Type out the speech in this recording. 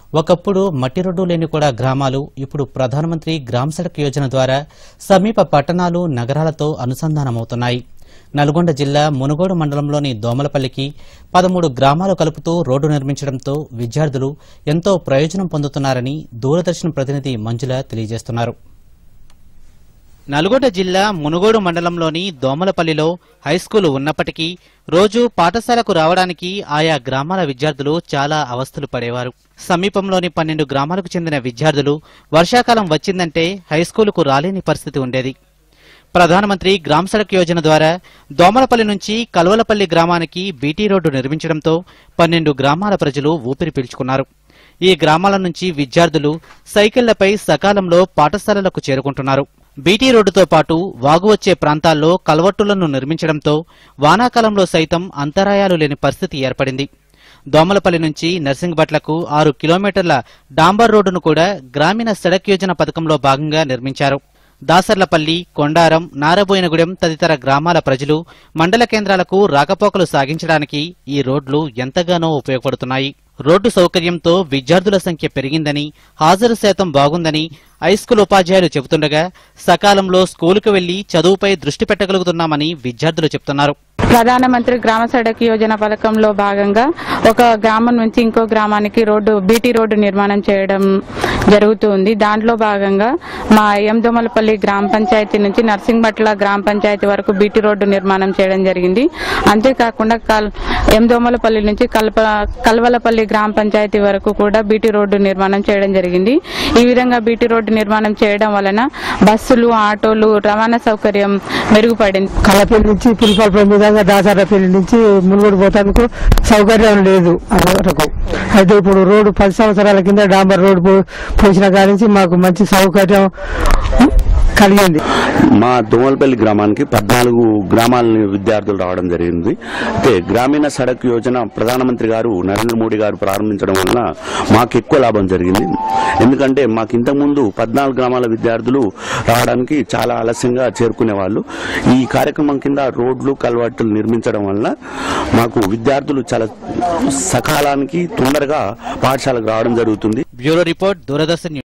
ఒకప్పుడు మట్టి రోడ్డు లేని కూడా గ్రామాలు ఇప్పుడు ప్రధానమంత్రి గ్రామ సడక్ యోజన ద్వారా సమీప పట్టణాలు నగరాలతో అనుసంధానమవుతున్నాయి. నల్గొండ జిల్లా మునుగోడు మండలంలోని దోమలపల్లికి 13 గ్రామాలు కలుపుతూ రోడ్డు నిర్మించడంతో విద్యార్థులు ఎంతో ప్రయోజనం పొందుతున్నారని దూరదర్శన్ ప్రతినిధి మంజుల తెలియజేస్తున్నారు. నల్గొండ జిల్లా మునుగోడు మండలంలోని దోమలపల్లిలో హైస్కూలు ఉన్నప్పటికీ రోజు పాఠశాలకు రావడానికి ఆయా గ్రామాల విద్యార్థులు చాలా అవస్థలు పడేవారు. సమీపంలోని 12 గ్రామాలకు చెందిన విద్యార్థులు వర్షాకాలం వచ్చిందంటే హైస్కూలుకు రాలేని పరిస్థితి ఉండేది. ప్రధానమంత్రి గ్రామ సడక్ యోజన ద్వారా దోమలపల్లి నుంచి కల్వలపల్లి గ్రామానికి బీటీ రోడ్డు నిర్మించడంతో 12 గ్రామాల ప్రజలు ఊపిరి పీల్చుకున్నారు. ఈ గ్రామాల నుంచి విద్యార్థులు సైకిళ్లపై సకాలంలో పాఠశాలలకు చేరుకుంటున్నారు. బీటీ రోడ్డుతో పాటు వాగు వచ్చే ప్రాంతాల్లో కల్వర్టులను నిర్మించడంతో వానాకాలంలో సైతం అంతరాయాలు లేని పరిస్థితి ఏర్పడింది. దోమలపల్లి నుంచి నర్సింగ్బట్లకు 6 కిలోమీటర్ల డాంబర్ రోడ్డును కూడా గ్రామీణ సడక్ యోజన పథకంలో భాగంగా నిర్మించారు. దాసర్లపల్లి, కొండారం, నారబోయినగూడెం తదితర గ్రామాల ప్రజలు మండల కేంద్రాలకు రాకపోకలు సాగించడానికి ఈ రోడ్లు ఎంతగానో ఉపయోగపడుతున్నాయి. రోడ్డు సౌకర్యంతో విద్యార్థుల సంఖ్య పెరిగిందని, హాజరు శాతం బాగుందని హైస్కూల్ ఉపాధ్యాయులు చెబుతుండగా సకాలంలో స్కూలుకు వెళ్లి చదువుపై దృష్టి పెట్టగలుగుతున్నామని విద్యార్థులు చెబుతున్నారు. ప్రధానమంత్రి గ్రామ సడక్ యోజన పథకంలో భాగంగా ఒక గ్రామం నుంచి ఇంకో గ్రామానికి బీటీ రోడ్డు నిర్మాణం చేయడం జరుగుతుంది. దాంట్లో భాగంగా మా దోమలపల్లి గ్రామ పంచాయతీ నుంచి నర్సింగ్బట్ల గ్రామ పంచాయతీ వరకు బీటీ రోడ్డు నిర్మాణం చేయడం జరిగింది. అంతేకాకుండా దోమలపల్లి నుంచి కల్వలపల్లి గ్రామ పంచాయతీ వరకు కూడా బీటీ రోడ్డు నిర్మాణం చేయడం జరిగింది. ఈ విధంగా బీటీ రోడ్డు నిర్మాణం చేయడం వలన బస్సులు, ఆటోలు రవాణా సౌకర్యం మెరుగుపడింది. కలపల్లి నుంచి పులిపాలపల్లి దాసరపల్లి నుంచి మునుగోడు పోతానికి సౌకర్యం లేదు అంతవరకు. అయితే ఇప్పుడు రోడ్డు 10 సంవత్సరాల కింద డాంబర్ రోడ్డు పోసిన కాడి నుంచి మాకు మంచి సౌకర్యం కలిగింది. మా దోమలపల్లి గ్రామానికి 14 గ్రామాల విద్యార్థులు రావడం జరిగింది. అయితే గ్రామీణ సడక్ యోజన ప్రధానమంత్రి గారు నరేంద్ర మోడీ గారు ప్రారంభించడం వలన మాకు ఎక్కువ లాభం జరిగింది. ఎందుకంటే మాకు ఇంతకుముందు 14 గ్రామాల విద్యార్థులు రావడానికి చాలా ఆలస్యంగా చేరుకునేవాళ్ళు. ఈ కార్యక్రమం కింద రోడ్లు, కల్వర్టులు నిర్మించడం వలన మాకు విద్యార్థులు చాలా సకాలానికి తొందరగా పాఠశాలకు రావడం జరుగుతుంది. Bureau report, Doordarshan.